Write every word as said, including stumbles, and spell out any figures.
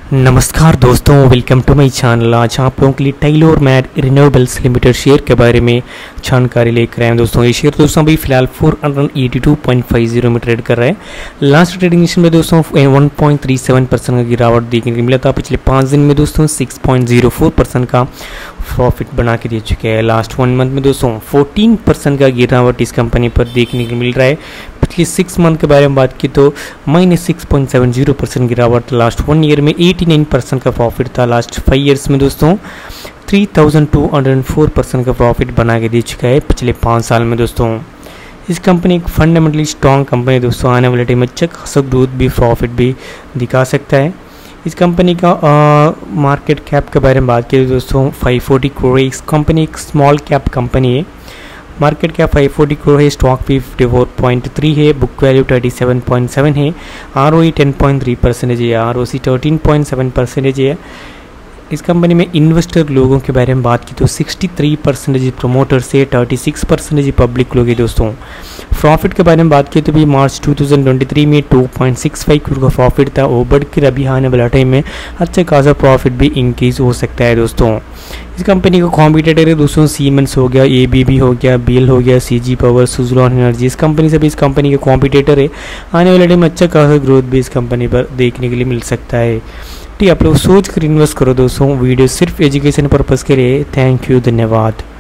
नमस्कार दोस्तों, welcome to my channel. आज आप लोगों के लिए tailor made renewables limited share के बारे में जानकारी लेकर आए हैं। दोस्तों ये शेयर दोस्तों अभी फिलहाल चार सौ बयासी पॉइंट पाँच में ट्रेड कर रहा है। लास्ट ट्रेडिंग सेशन में दोस्तों एक पॉइंट तीन सात परसेंट का गिरावट देखने को मिला था। पिछले पाँच दिन में दोस्तों छह पॉइंट शून्य चार परसेंट का प्रॉफिट बना के दे चुके हैं। लास्ट वन मंथ में दोस्तों चौदह परसेंट का गिरावट इस कंपनी पर देखने को मिल रहा है। पिछले सिक्स मंथ के बारे में बात की तो minus six point seven zero percent गिरावट। लास्ट वन ईयर में नवासी परसेंट का प्रॉफिट था। लास्ट फाइव ईयर्स में दोस्तों three thousand two hundred four percent का प्रॉफिट बना के दे चुका है पिछले पाँच साल में। दोस्तों इस कंपनी एक फंडामेंटली स्ट्रॉन्ग कंपनी है। दोस्तों आने वाले टाइम में अच्छा खासा ग्रोथ भी प्रॉफिट भी दिखा सकता है। इस कंपनी का मार्केट कैप के बारे में बात करें दोस्तों पाँच सौ चालीस करोड़ है। इस कंपनी एक स्मॉल कैप कंपनी है। मार्केट कैप पाँच सौ चालीस करोड़ है। स्टॉक भी चौवन पॉइंट तीन है। बुक वैल्यू सैंतीस पॉइंट सात है। ROE ten point three percentage है। आरओसी तेरह पॉइंट सात परसेंटेज है। इस कंपनी में इन्वेस्टर लोगों के बारे में बात की तो तिरसठ परसेंटेज प्रमोटर से छत्तीस परसेंटेज पब्लिक लोग हैं। दोस्तों प्रॉफिट के बारे में बात की तो भी मार्च दो हज़ार तेईस में दो पॉइंट छह पाँच करोड़ का प्रॉफिट था। वो बढ़कर अभी आने वाला टाइम में अच्छा खासा प्रॉफिट भी इंक्रीज हो सकता है। दोस्तों इस कंपनी का कॉम्पिटिटर है दोस्तों सीमेंस हो गया, एबीबी हो गया, बीएल हो गया, सीजी पावर, सुज़लॉन एनर्जी। इस कंपनी से भी इस कंपनी के कॉम्पिटिटर है। आने वाले टाइम में अच्छा खासा ग्रोथ भी इस कंपनी पर देखने के लिए मिल सकता है। ठीक, आप लोग सोच कर इन्वेस्ट करो दोस्तों। वीडियो सिर्फ एजुकेशन पर्पज़ के लिए। थैंक यू, धन्यवाद।